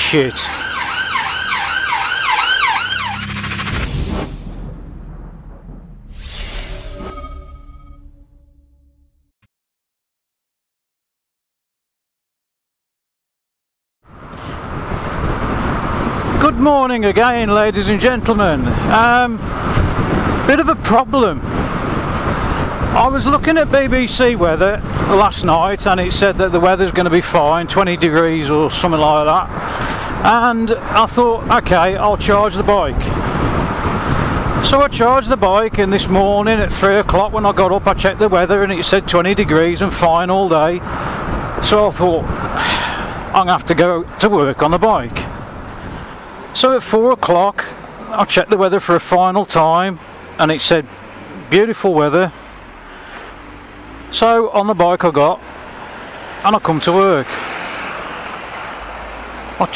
shit. Good morning again, ladies and gentlemen. Bit of a problem. I was looking at BBC weather last night and it said that the weather's going to be fine, 20 degrees or something like that, and I thought, okay, I'll charge the bike. So I charged the bike, and this morning at 3 o'clock when I got up I checked the weather and it said 20 degrees and fine all day. So I thought, I'm going to have to go to work on the bike. So at 4 o'clock I checked the weather for a final time and it said beautiful weather. So on the bike I got, and I come to work. I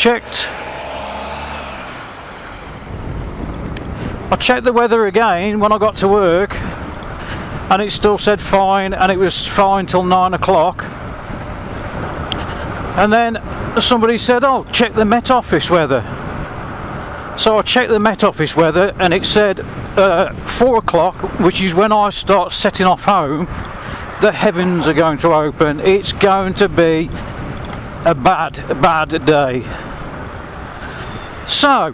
checked the weather again when I got to work and it still said fine, and it was fine till 9 o'clock. And then somebody said, oh, check the Met Office weather. So I checked the Met Office weather and it said 4 o'clock, which is when I start setting off home, the heavens are going to open. It's going to be a bad day. So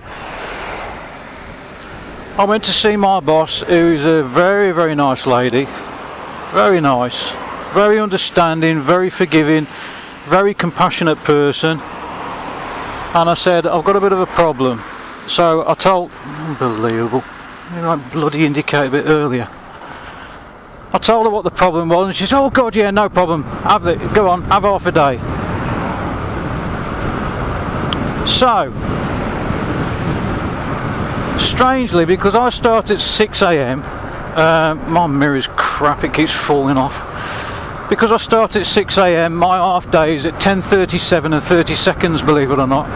I went to see my boss, who is a very, very nice lady. Very nice, very understanding, very forgiving, very compassionate person. And I said, I've got a bit of a problem. So I told, unbelievable, I bloody indicated a bit earlier. I told her what the problem was and she said, oh god, yeah, no problem, go on, have half a day. So, strangely, because I start at 6 AM, my mirror's crap, it keeps falling off. Because I start at 6 AM, my half day is at 10:37 and 30 seconds, believe it or not.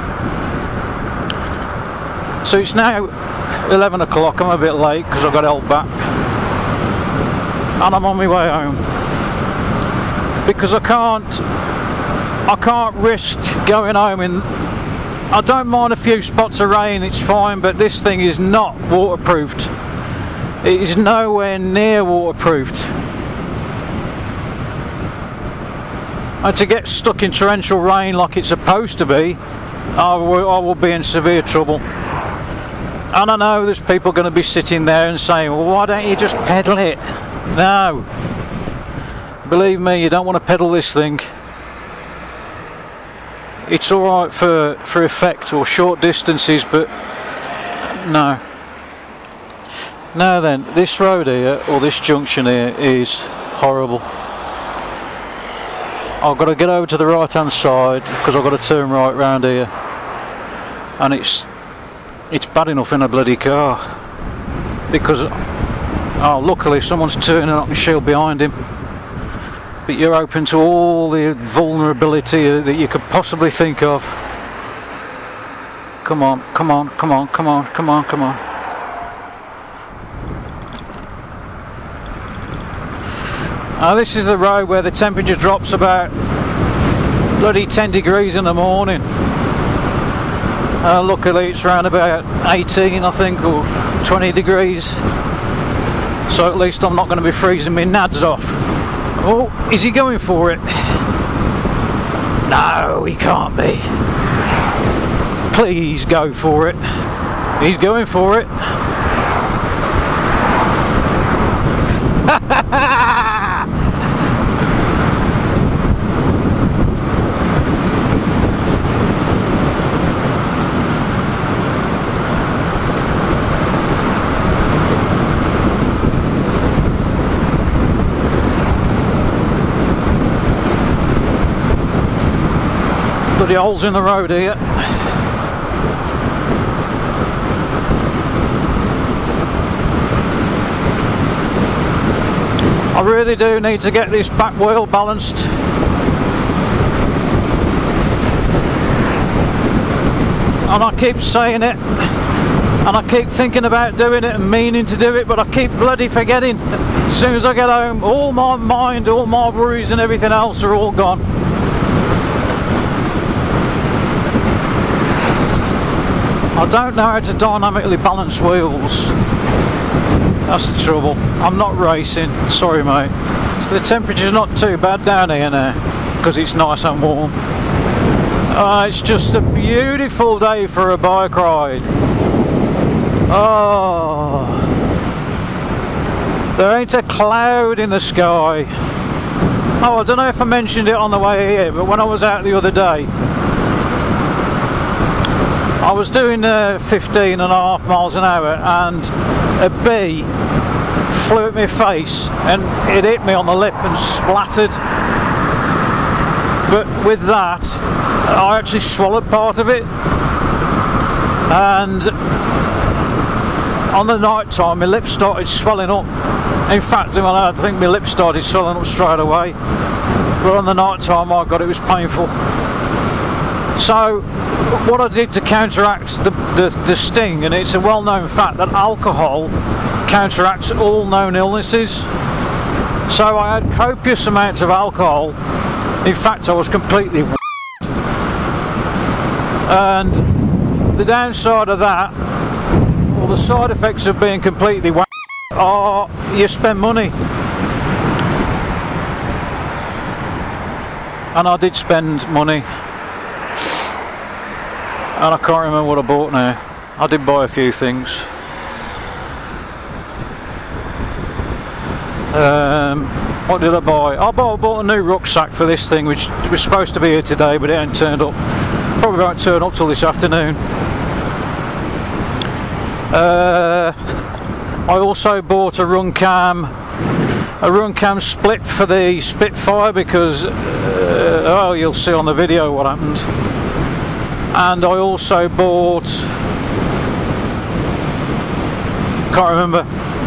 So it's now 11 o'clock, I'm a bit late because I've got held back. And I'm on my way home. Because I can't risk going home in... I don't mind a few spots of rain, it's fine, but this thing is not waterproofed. It is nowhere near waterproofed. And to get stuck in torrential rain like it's supposed to be, I will be in severe trouble. And I know there's people going to be sitting there and saying, well, why don't you just pedal it? No. Believe me, you don't want to pedal this thing. It's alright for effect or short distances, but no. Now then, this road here, or this junction here, is horrible. I've got to get over to the right hand side because I've got to turn right round here. And it's bad enough in a bloody car because, oh, luckily someone's turning up and shield behind him, but you're open to all the vulnerability that you could possibly think of. Come on, come on, come on, come on, come on, come on. Now this is the road where the temperature drops about bloody 10 degrees in the morning. Luckily it's around about 18, I think, or 20 degrees. So at least I'm not going to be freezing my nads off. Oh, is he going for it? No, he can't be. Please go for it. He's going for it. Bloody holes in the road here. I really do need to get this back wheel balanced. And I keep saying it, and I keep thinking about doing it and meaning to do it, but I keep bloody forgetting. As soon as I get home, all my mind, all my worries and everything else are all gone. I don't know how to dynamically balance wheels. That's the trouble. I'm not racing, sorry mate. So the temperature's not too bad down here now, because it's nice and warm. It's just a beautiful day for a bike ride. Oh, there ain't a cloud in the sky. Oh, I don't know if I mentioned it on the way here, but when I was out the other day, I was doing 15.5 miles an hour and a bee flew at my face and it hit me on the lip and splattered. But with that, I actually swallowed part of it, and on the night time my lips started swelling up. In fact, I think my lips started swelling up straight away, but on the night time, my God, it was painful. So what I did to counteract the sting, and it's a well-known fact that alcohol counteracts all known illnesses, so I had copious amounts of alcohol. In fact, I was completely and the downside of that, or the side effects of being completely are you spend money. And I did spend money, and I can't remember what I bought now. I did buy a few things. What did I buy? I bought a new rucksack for this thing, which was supposed to be here today, but it ain't turned up. Probably won't turn up till this afternoon. I also bought a run cam split for the Spitfire because oh, you'll see on the video what happened. And I also bought, can't remember.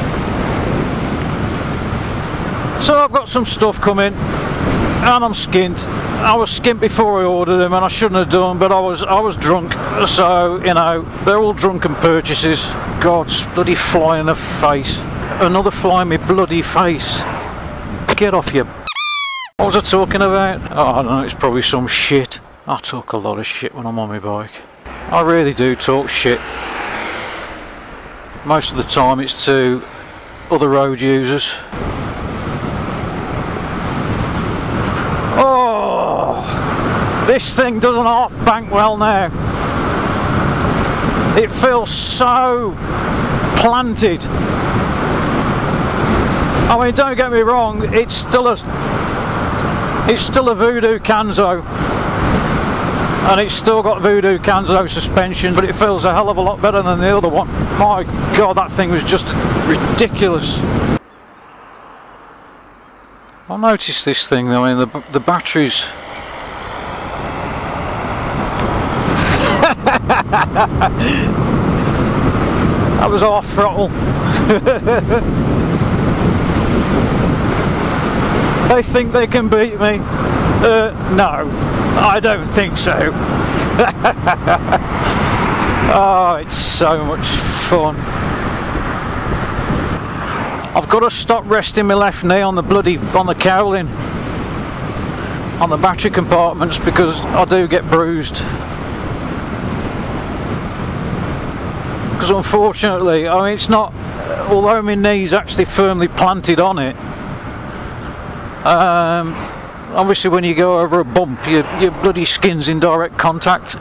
So I've got some stuff coming, and I'm skint. I was skint before I ordered them, and I shouldn't have done, but I was drunk, so you know they're all drunken purchases. God's bloody fly in the face! Another fly in my bloody face! Get off your. What was I talking about? Oh, I don't know. It's probably some shit. I talk a lot of shit when I'm on my bike. I really do talk shit. Most of the time, it's to other road users. This thing doesn't half bank well now. It feels so planted. I mean, don't get me wrong, it's still a Voodoo Canzo, and it's still got Voodoo Canzo suspension, but it feels a hell of a lot better than the other one. My God, that thing was just ridiculous. I noticed this thing though, I mean the batteries. That was half throttle. They think they can beat me. No, I don't think so. Oh, it's so much fun. I've got to stop resting my left knee on the cowling on the battery compartments because I do get bruised. Because unfortunately, I mean, it's not, although my knee's actually firmly planted on it, obviously when you go over a bump, your bloody skin's in direct contact.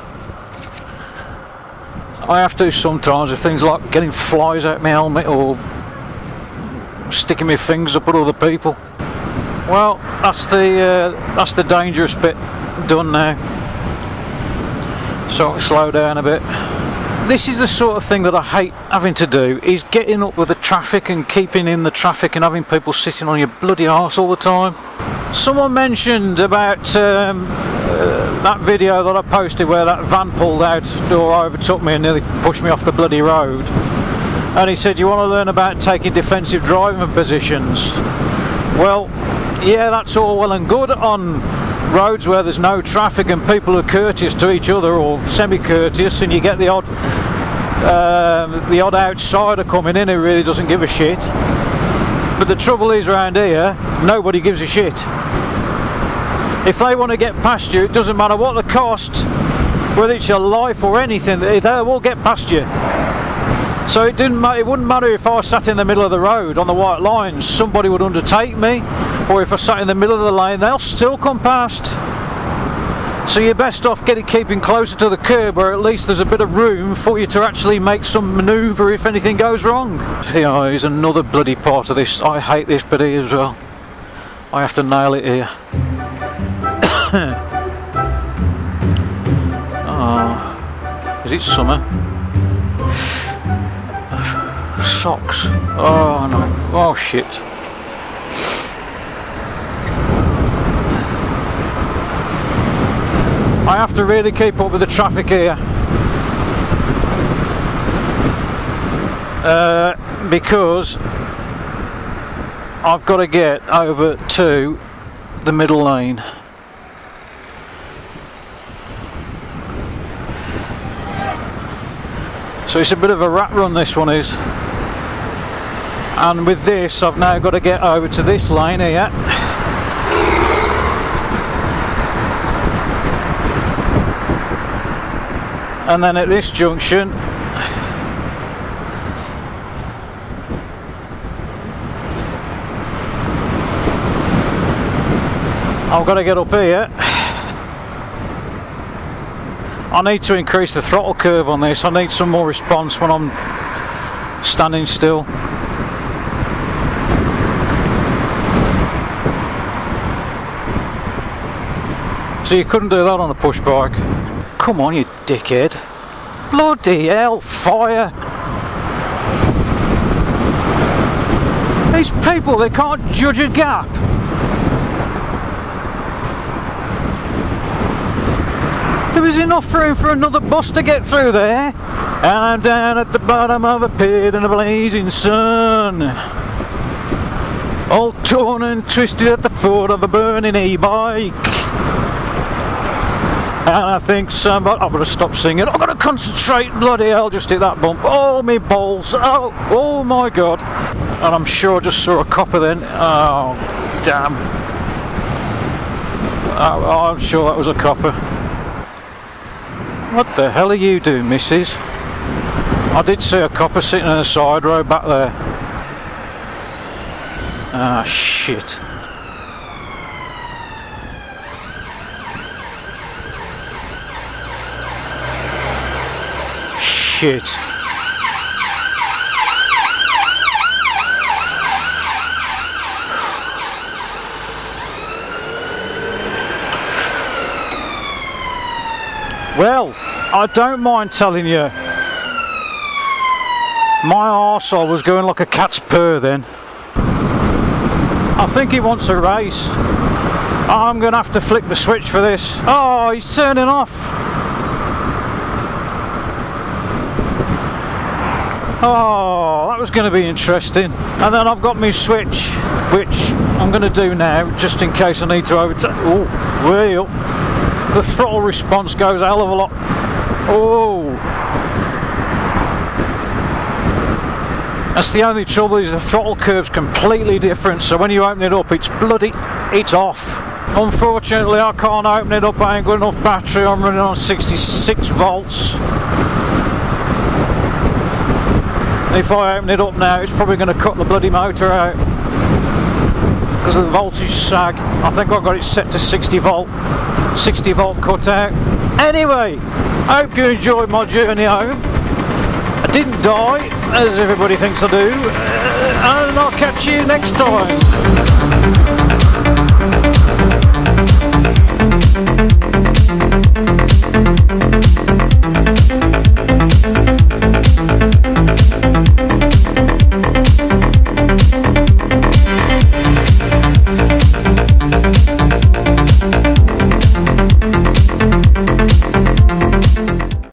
I have to sometimes with things like getting flies out my helmet or sticking my fingers up at other people. Well, that's the dangerous bit done now. So I'll slow down a bit. This is the sort of thing that I hate having to do, is getting up with the traffic and keeping in the traffic and having people sitting on your bloody arse all the time. Someone mentioned about that video that I posted where that van pulled out or overtook me and nearly pushed me off the bloody road. And he said, you want to learn about taking defensive driving positions? Well, yeah, that's all well and good on roads where there's no traffic and people are courteous to each other or semi-courteous, and you get the odd outsider coming in who really doesn't give a shit. But the trouble is, around here nobody gives a shit. If they want to get past you, it doesn't matter what the cost. whether it's your life or anything, they will get past you. So it wouldn't matter if I sat in the middle of the road on the white lines, somebody would undertake me, or if I sat in the middle of the lane, they'll still come past. So you're best off keeping closer to the curb, where at least there's a bit of room for you to actually make some manoeuvre if anything goes wrong. Here is another bloody part of this. I hate this bit here as well. I have to nail it here. Oh, is it summer? Socks. Oh no. Oh shit. I have to really keep up with the traffic here. Because I've got to get over to the middle lane. So it's a bit of a rat run, this one is. And with this I've now got to get over to this lane here. And then at this junction I've got to get up here. I need to increase the throttle curve on this. I need some more response when I'm standing still. So you couldn't do that on a push bike. Come on, you dickhead. Bloody hell, fire. These people, they can't judge a gap. There was enough room for another bus to get through there. And I'm down at the bottom of a pit in the blazing sun, all torn and twisted at the foot of a burning e-bike. And I think somebody... I've got to stop singing. I've got to concentrate. Bloody hell, just hit that bump. Oh, me balls. Oh my god. And I'm sure I just saw a copper then. Oh, damn. Oh, I'm sure that was a copper. What the hell are you doing, missus? I did see a copper sitting on the side road back there. Ah, shit. Shit. Well, I don't mind telling you, my arsehole was going like a cat's purr then. I think he wants a race. I'm going to have to flick the switch for this. Oh, he's turning off. Oh, that was going to be interesting. And then I've got my switch, which I'm going to do now, just in case I need to overtake. Oh, way up. The throttle response goes a hell of a lot. Oh. That's the only trouble, is the throttle curve's completely different, so when you open it up, it's off. Unfortunately, I can't open it up, I ain't got enough battery, I'm running on 66 volts. If I open it up now, it's probably going to cut the bloody motor out because of the voltage sag. I think I've got it set to 60 volt cut out. Anyway, I hope you enjoyed my journey home. I didn't die, as everybody thinks I do, and I'll catch you next time.